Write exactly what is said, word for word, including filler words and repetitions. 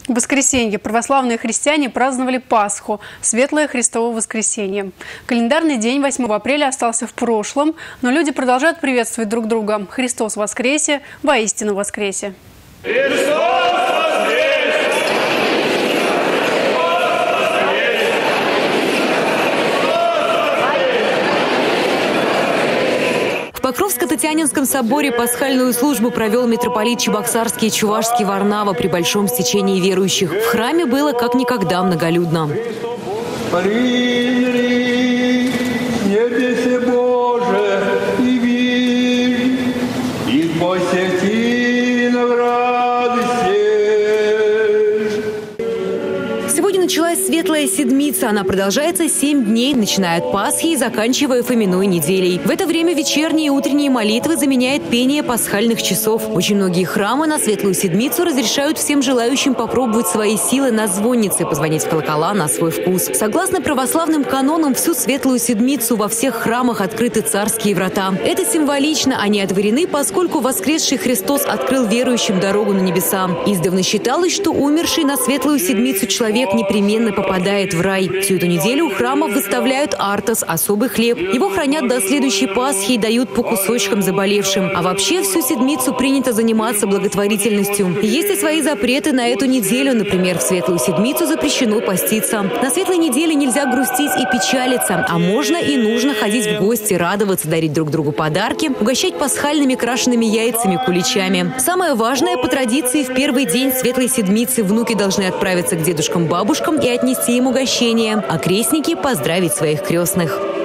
В воскресенье православные христиане праздновали Пасху – Светлое Христово воскресенье. Календарный день восьмого апреля остался в прошлом, но люди продолжают приветствовать друг друга. Христос воскресе, воистину воскресе! Христос воскресе! В Покровско-Татьянинском соборе пасхальную службу провел митрополит Чебоксарский и Чувашский Варнава при большом стечении верующих. В храме было как никогда многолюдно. Сегодня началась Светлая Седмица. Она продолжается семь дней, начиная от Пасхи и заканчивая Фоминой неделей. В это время вечерние и утренние молитвы заменяет пение пасхальных часов. Очень многие храмы на Светлую Седмицу разрешают всем желающим попробовать свои силы на звоннице, позвонить в колокола на свой вкус. Согласно православным канонам, всю Светлую Седмицу во всех храмах открыты царские врата. Это символично, они отворены, поскольку воскресший Христос открыл верующим дорогу на небеса. Издавна считалось, что умерший на Светлую Седмицу человек непременно попадает в рай. Всю эту неделю у храмов выставляют артос, особый хлеб. Его хранят до следующей Пасхи и дают по кусочкам заболевшим. А вообще всю седмицу принято заниматься благотворительностью. Есть и свои запреты на эту неделю. Например, в Светлую Седмицу запрещено поститься. На Светлой неделе нельзя грустить и печалиться. А можно и нужно ходить в гости, радоваться, дарить друг другу подарки, угощать пасхальными крашенными яйцами, куличами. Самое важное, по традиции, в первый день Светлой Седмицы внуки должны отправиться к дедушкам-бабушкам и отнести им угощение, а крестники – поздравить своих крестных.